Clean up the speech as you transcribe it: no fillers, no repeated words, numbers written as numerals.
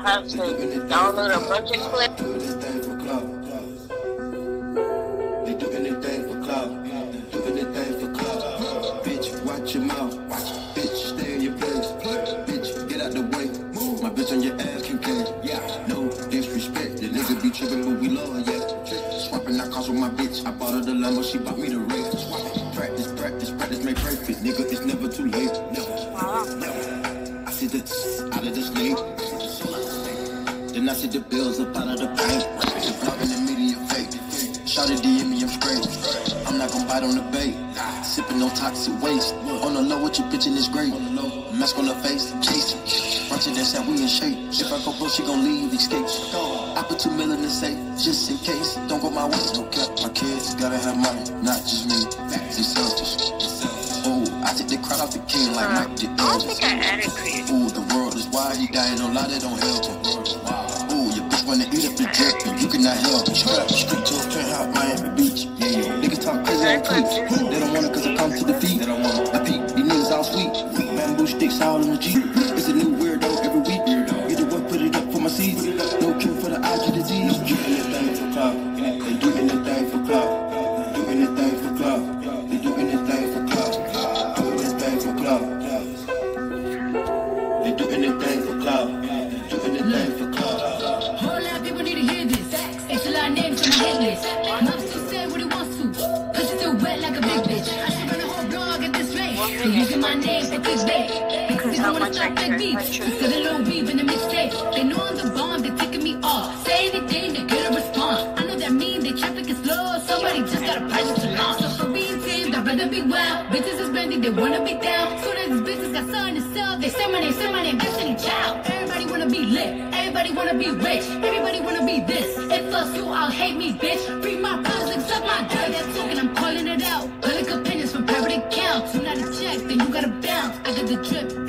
have to download a bunch of clips. They do anything for clout. Do anything for clout. Bitch, watch your mouth. Bitch, stay in your place. Bitch, get out the way. My bitch on your ass can play. No disrespect. The nigga be tripping, but we love her, yeah. Swapping our cars with my bitch. I bought her the Lambo, she bought me the Wraith. Practice, practice, practice, make perfect. Nigga, it's never too late. Never. I see the out of the slave. Then I see the bills up out of the bank. Vlogging the media fake. Shout it DM me, I'm straight. I'm not gon' bite on the bait. Sipping on toxic waste. On the low, what you bitchin' is great. Mask on the face, chase. Watching that sound, we in shape. If I go broke, she gon' leave, escape. I put 2 million in safe, just in case. Don't go my way, no cap. My kids gotta have money, not just me. They selfish. Oh, I take the crowd off the king like Mike did. I don't think I added Chris. Ooh, the world is wide, he dying, don't lie, they don't help him. Ooh, your bitch wanna eat up the drip, and you cannot help him. Street to a trend out Miami Beach. Yeah, niggas talk crazy on tweets. They don't want it cause I come to the feet. They don't want it. I peep, these niggas all sweet. Bamboo sticks all in the Jeep. It's a new weirdo every week. Either way, put it up for my seeds. No cure for the IG disease. Do anything for clout. They do anything for clout. Do anything for clout. They do anything for clout. Do anything for clout. They do anything for clout. Do anything for clout. Whole lot of people need to hear this. It's a lot of names on my hit list. Mom still say what he wants to. Pussy still wet like a big bitch. I should run a whole blog at this rate. They're using my name for clickbait. Because they don't wanna stop fake beefs. Cause they don't beef in the mixtape. They know I'm the bomb, they taking me off. Say anything, they get a response. I know that mean they traffic is slow. Somebody just gotta price it to launch. So for being tame, I'd rather be wild. Bitches is bending, they wanna be down. Soon as this business got something to sell, they say my name, Destiny Child. Everybody wanna be lit, everybody wanna be rich, everybody wanna be this. If us you all hate me, bitch. Free my problems, accept my dirt. That talking, I'm calling it out. Public opinions from private accounts. You not a check, then you gotta bounce. I got the drip.